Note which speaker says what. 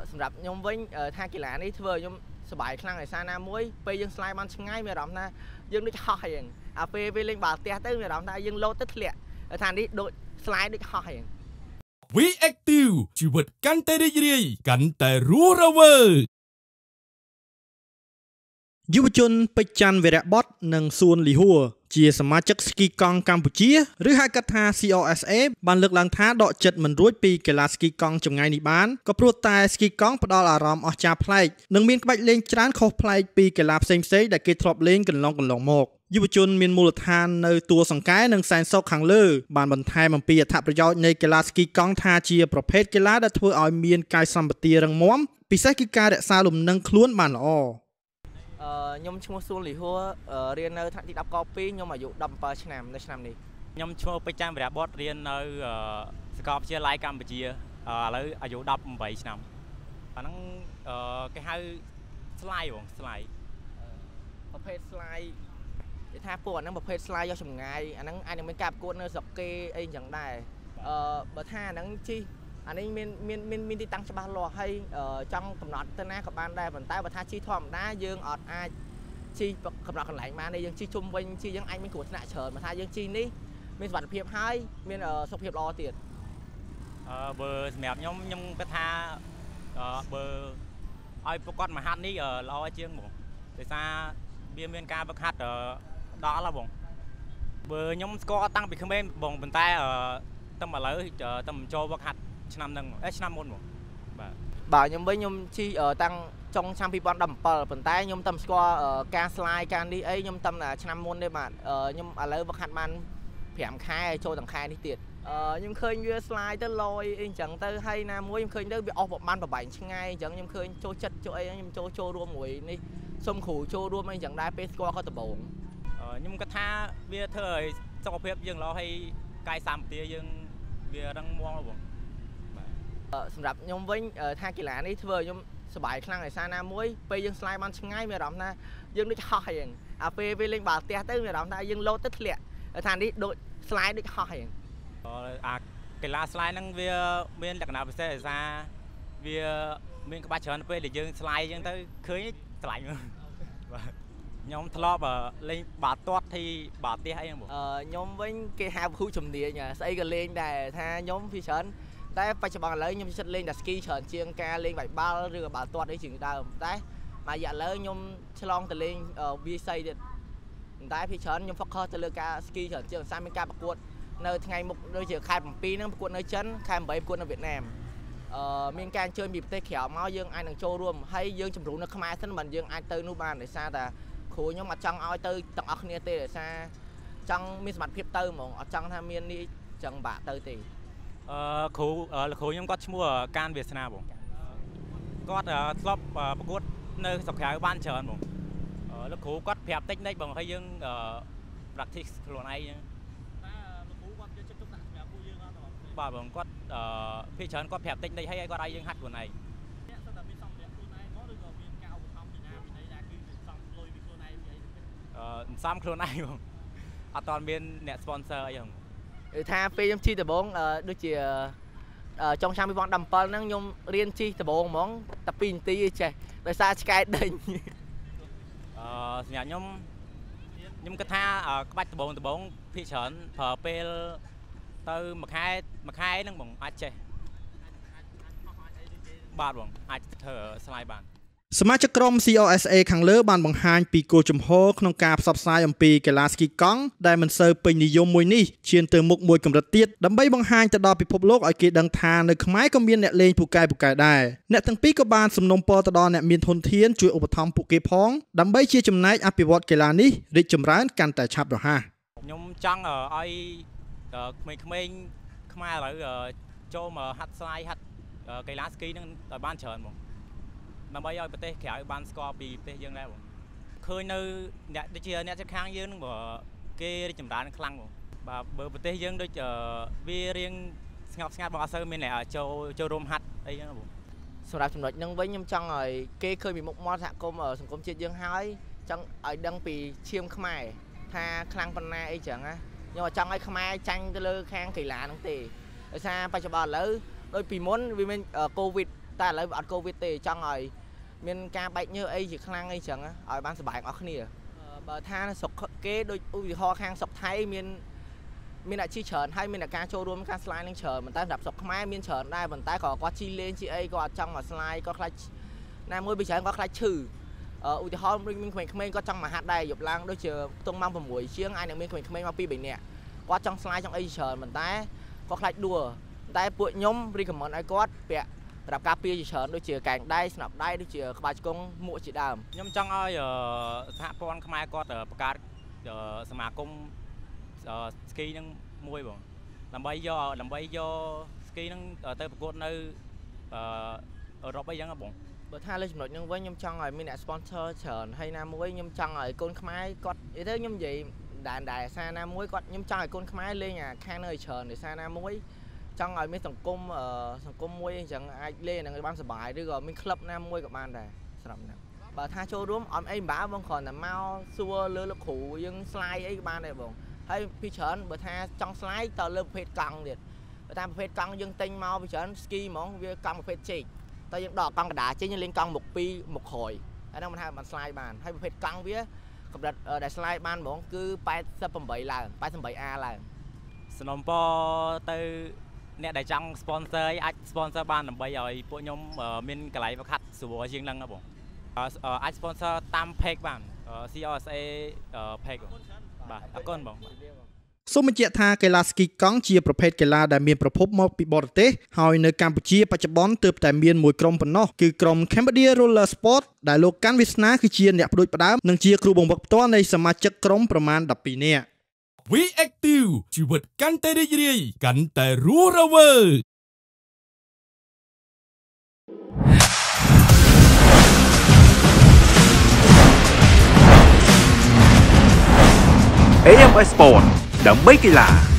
Speaker 1: សម្រាប់ខ្ញុំវិញថាកីឡានេះធ្វើខ្ញុំសប្បាយខ្លាំងឯសាណាមួយពេលយើងស្លាយបានឆ្ងាយមានអារម្មណ៍ថាយើងដូចហោះហ្នឹងអាពេលលេងបាល់ទះទៅមានអារម្មណ៍ថាយើងលោតទៅធ្លាក់ថានេះដូចស្លាយដូចហោះហ្នឹង
Speaker 2: We Active ជីវិតកាន់តែរីករាយកាន់តែរស់រវើកយុវជនពេជ្រច័ន្ទវីរៈបុត្រនិងសួនលីហួរជាសមាជិកស្គីកង់កម្ពុជាឬហៅកាត់ថា COSA បានលើកឡើងថាដកចិត្តមិនរួចពីកីឡាស្គីកង់ចម្ងាយនេះបានក៏ព្រោះតែស្គីកង់ផ្ដល់អារម្មណ៍អស្ចារ្យប្លែកនិងមានក្បាច់លេងច្រើនខុសប្លែកពីកីឡាផ្សេងៗដែលគេធ្លាប់លេងកន្លងមកយុវជនមានមូលដ្ឋាននៅទួលសង្កែនិងសែនសុខខាងលើបានបន្ថែមអំពីអត្ថប្រយោជន៍នៃកីឡាស្គីកង់ថាជាប្រភេទកីឡាដែលធ្វើឲ្យមានកាយសម្បទារឹងមាំពិសេសគឺការរក្សាលំនឹងខ្លួនបានល្អ
Speaker 1: ខ្ញុំឈ្មោះសួនលីហួររៀននៅថ្នាក់ទី10ក2ខ្ញុំអាយុ17ឆ្នាំនៅឆ្នាំនេះ
Speaker 3: ខ្ញុំឈ្មោះពេជ្រច័ន្ទវីរៈបុត្ររៀននៅសាកលវិទ្យាល័យកម្ពុជាឥឡូវអាយុ18ឆ្នាំអាហ្នឹងគេហៅស្លាយបងស្លាយ
Speaker 1: ប្រភេទស្លាយគេថាពួកអាហ្នឹងប្រភេទស្លាយយកចម្ងាយអាហ្នឹងអាចនឹងមានការប្រកួតនៅស្រុកគេអីចឹងដែរបើថាអាហ្នឹងជីអានេះមានទីតាំងច្បាស់លាស់ហើយចង់កំណត់ទៅណាក៏បានដែរប៉ុន្តែបើថាជីធម្មតាយើងអត់អាចជីកំណត់កន្លែងបានទេយើងជីជុំវិញជីយើងអាចមានគ្រោះថ្នាក់ច្រើនបើថាយើងជីនេះមានសុវត្ថិភាពហើយមានសុខភាពល្អទៀត
Speaker 3: បើសម្រាប់ខ្ញុំគិតថាបើឲ្យប្រកបមហាត់នេះល្អជាងបងដោយសារវាមានការវឹកហាត់ដល់ហើយបងបើខ្ញុំស្គាល់តាំងពីក្មេងបងប៉ុន្តែតែឥឡូវតែមិនចូលវឹកហាត់ឆ្នាំហ្នឹងឆ្នាំមុនមក
Speaker 1: បាទខ្ញុំវិញខ្ញុំជីតាំងចុងឆ្នាំ2017ប៉ុន្តែខ្ញុំតែស្គាល់ការស្លាយការនេះអីខ្ញុំតែឆ្នាំមុនទេបាទខ្ញុំឥឡូវវឹកហាត់បាន5ខែចូលទាំងខែនេះទៀតខ្ញុំឃើញវាស្លាយទៅលយអីអញ្ចឹងទៅហើយណាមួយខ្ញុំឃើញទៅវាអស់បានប្របែងឆ្ងាយអញ្ចឹងខ្ញុំឃើញចូលចិត្តចូលអីខ្ញុំចូលរួមមួយនេះសុំគ្រូចូលរួមអីអញ្ចឹងដែរពេលស្គាល់គាត់ដំបូង
Speaker 3: ខ្ញុំគិតថាវាធ្វើឲ្យសុខភាពយើងល្អហើយកាយសម្បទាយើងវារឹងមាំបង
Speaker 1: សម្រាប់ខ្ញុំវិញថាកីឡានេះធ្វើខ្ញុំសប្បាយខ្លាំងឯសាណាមួយពេលយើងស្លាយបានឆ្ងាយមានអារម្មណ៍ថាយើងដូចហោះហ្នឹងអាពេលលេងបាល់ទះទៅមានអារម្មណ៍ថាយើងលោតទៅធ្លាក់ថានេះដូចស្លាយដូចហោះហ្នឹង
Speaker 3: អាកីឡាស្លាយហ្នឹងវាមានលក្ខណៈពិសេសឯសាវាមានក្បាច់ច្រើនពេលដែលយើងស្លាយអញ្ចឹងទៅឃើញឆ្លាញ់បាទខ្ញុំធ្លាប់លេងបាល់ទាត់ទីបាល់ទះអីហ្នឹងបង
Speaker 1: ខ្ញុំវិញគេហៅគ្រូជំនាញស្អីក៏លេងដែរថាខ្ញុំពីច្រើនតែបច្ចុប្បន្នឥឡូវខ្ញុំចិត្តលេងតែស្គីច្រើនជាងការលេងវាយបាល់ឬបាល់ទាត់អីជាងដើមតែមួយរយៈឥឡូវខ្ញុំឆ្លងទៅលេងវាយសីទៀតតែពីច្រើនខ្ញុំ focus ទៅលើការស្គីច្រើនជាងសារមានការប្រកួតនៅថ្ងៃមុខដូចជាខែ7ហ្នឹងប្រកួតនៅចិនខែ8ប្រកួតនៅវៀតណាមមានការអញ្ជើញពីប្រទេសក្រៅមកយើងអាចនឹងចូលរួមហើយយើងជំរុញនៅខ្មែរសិនមិនយើងអាចទៅនោះបានដោយសារតែគ្រូខ្ញុំអត់ចង់ឲ្យទៅទាំងអស់គ្នាទេដោយសារចង់មានសមត្ថភាពទៅហ្មងអត់ចង់ថាមាននេះចឹងបាក់ទៅទេ
Speaker 3: គ្រូខ្ញុំគាត់ឈ្មោះកានវាសនាបងគាត់ធ្លាប់ប្រកួតនៅស្រុកក្រៅបានច្រើនបងលោកគ្រូគាត់ប្រាប់តិចៗបងហើយយើង practice ខ្លួនឯងចឹង
Speaker 4: តែលោកគ្រូគាត់យកចិត្តទុកដាក់សម្រាប់ពួកយើងអត់
Speaker 3: បាទបងគាត់ភាគច្រើនគាត់ប្រាប់តិចៗហើយគាត់ឲ្យយើងហាត់ខ្លួនឯង
Speaker 4: អ្នកសិតតែមានសម្ភារៈខ្លួនឯងមកឬក៏មានការឧបត្ថម្ភពីណាពីណីដែរគឺសំលុយពីខ្លួនឯងពីអី
Speaker 3: សំខ្លួនឯងបងអត់តមានអ្នក sponsor អីហ្នឹង
Speaker 1: ថាពេលខ្ញុំជីដំបងដូចជាចុងឆ្នាំ2017ហ្នឹងខ្ញុំរៀនជីដំបងហ្មងតែ2នាទីចេះដោយសារឆ្កែដេញ
Speaker 3: សម្រាប់ខ្ញុំគិតថាក្បាច់ដំបងភាគច្រើនប្រើពេលទៅមួយខែហ្នឹងបងអាចចេះបាទបងអាចធ្វើស្លាយបាន
Speaker 2: សមាជិកក្រុម COSA ខាងលើបានបង្ហាញពីគោលជំហរក្នុងការផ្សព្វផ្សាយអំពីកីឡាស្គីកង់ដែលមិនសូវពេញនិយមមួយនេះឈានទៅមុខមួយកម្រិតទៀតដើម្បីបង្ហាញទៅដល់ពិភពលោកឲ្យគេដឹងថានៅខ្មែរក៏មានអ្នកលេងពូកែដែរអ្នកទាំងពីរក៏បានសំណូមពរទៅដល់អ្នកមានធនធានជួយឧបត្ថម្ភពួកគេផងដើម្បីជាចំណែកអភិវឌ្ឍកីឡានេះរីកចម្រើនកាន់តែឆាប់រហ័ស
Speaker 3: ខ្ញុំចង់ឲ្យក្មេងៗខ្មែរឥឡូវចូលមកហាត់ស្លាយហាត់កីឡាស្គីនឹងឲ្យបានច្រើនហ្មងដើម្បីឲ្យប្រទេសក្រៅបានស្គាល់ពីប្រទេសយើងដែរបងឃើញនៅអ្នកដូចជាអ្នកជិតខាងយើងនឹងគេរីកចម្រើនខ្លាំងបងបាទបើប្រទេសយើងដូចវារៀងស្ងប់ស្ងាត់បងអត់សូវមានអ្នកចូលរួមហាត់អីចឹងបង
Speaker 1: សម្រាប់ចំណុចហ្នឹងវិញខ្ញុំចង់ឲ្យគេឃើញពីមុខមាត់សហគមន៍សង្គមជាតិយើងហើយចង់ឲ្យដឹងពីឈាមខ្មែរថាខ្លាំងប៉ុណ្ណាអីចឹងណាខ្ញុំចង់ឲ្យខ្មែរចាញ់ទៅលើខាងកីឡាហ្នឹងទេដោយសារបច្ចុប្បន្នឥឡូវដូចពីមុនវាមានកូវីដតែឥឡូវអត់កូវីដទេចង់ឲ្យមានការបែកញើសអីជាខ្លាំងអីចឹងឲ្យបានសុបាយអស់គ្នាបើថាស្រុកគេដូចឧទាហរណ៍ខាងស្រុកថៃមានអ្នកជីច្រើនហើយមានការចូលរួមការស្លាយនឹងច្រើនប៉ុន្តែសម្រាប់ស្រុកខ្មែរមានច្រើនដែរប៉ុន្តែគាត់ជីលេងជីអីគាត់អត់ចង់មកស្លាយគាត់ខ្លាចណាមួយពីច្រើនគាត់ខ្លាចឈឺឧទាហរណ៍មានក្មេងៗគាត់ចង់មកហាត់ដែរយប់ឡើងដូចជាខ្ទង់ម៉ោង6ជាងអាចនឹងមានក្មេងៗមក2 3នាក់គាត់ចង់ស្លាយចង់អីច្រើនប៉ុន្តែគាត់ខ្លាចដួលតែពួកខ្ញុំរីកមិនឲ្យគាត់ពាក់ប្រាប់ការពារជាច្រើនដូចជាកែងដៃស្នាប់ដៃដូចជាក្បាលជង្គង់មួកជាដើម
Speaker 3: ខ្ញុំចង់ឲ្យសហព័ន្ធខ្មែរគាត់បង្កើតសមាគមស្គីនឹងមួយបងដើម្បីយកស្គីនឹងទៅប្រកួតនៅអឺរ៉ុបអីចឹងបង
Speaker 1: បើថាលើចំណុចហ្នឹងវិញខ្ញុំចង់ឲ្យមានអ្នក sponsor ច្រើនហើយណាមួយខ្ញុំចង់ឲ្យកូនខ្មែរគាត់និយាយទៅខ្ញុំនិយាយដែរសារណាមួយគាត់ខ្ញុំចង់ឲ្យកូនខ្មែរលេងអាខាងនៅច្រើនដោយសារណាមួយចង់ឲ្យមានសង្គមមួយអញ្ចឹងអាចលេងនឹងបានសុបាយឬក៏មានក្លឹបណាមួយក៏បានដែរសម្រាប់ហ្នឹងបើថាចូលរួមអត់អីបាបងគ្រាន់តែមកសួរលើលោកគ្រូយើងស្លាយអីក៏បានដែរបងហើយពីច្រើនបើថាចង់ស្លាយតលើប្រភេទកង់ទៀតបើតាមប្រភេទកង់យើងទិញមកពីច្រើនស្គីហ្មងវាកង់ប្រភេទជែកតែយើងដកកង់កណ្ដាលចេញយើងលេងកង់មុខ2មុខក្រោយហើយហ្នឹងមិនថាបានស្លាយបានហើយប្រភេទកង់វាកម្រិតដែលស្លាយបានហ្មងគឺ88ឡើង 88A ឡើង
Speaker 3: សំណុំពរទៅអ្នកដែលចង់ sponsor អាច sponsor បានដើម្បីឲ្យពួកខ្ញុំមានកន្លែងវឹកហាត់ស្រួលជាងហ្នឹងណាបងអាច sponsor តាម page បាន CRSA page បាទអរគុណបង
Speaker 2: សូមបញ្ជាក់ថាកីឡាស្គីកង់ជាប្រភេទកីឡាដែលមានប្រភពមកពីបរទេសហើយនៅកម្ពុជាបច្ចុប្បន្នទើបតែមានមួយក្រុមប៉ុណ្ណោះគឺក្រុម Cambodia Roller Sport ដែលលោកកាន់វាសនាគឺជាអ្នកផ្ដួចផ្ដើមនិងជាគ្រូបង្វឹកផ្ទាល់នៃសមាជិកក្រុមប្រមាណ12នាក់
Speaker 5: We Active ជីវិតកាន់តែរីករាយកាន់តែរស់រវើក AMS Sport ដើម្បីកីឡា